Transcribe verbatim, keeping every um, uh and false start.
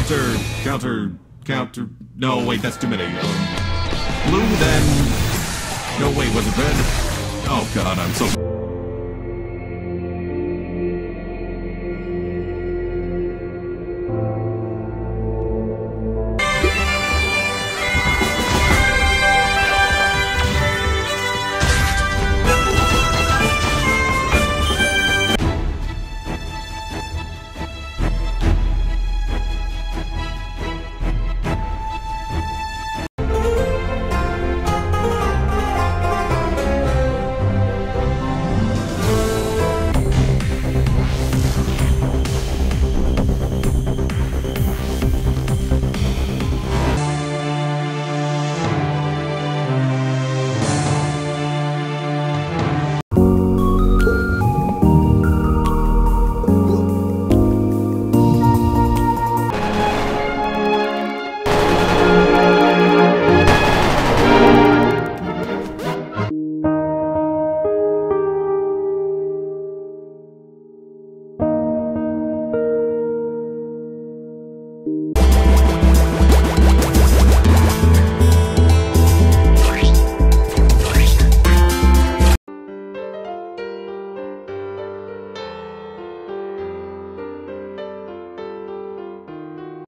Counter, counter, counter. No, wait, that's too many. Um, blue, then. No, wait, was it red? Oh god, I'm so.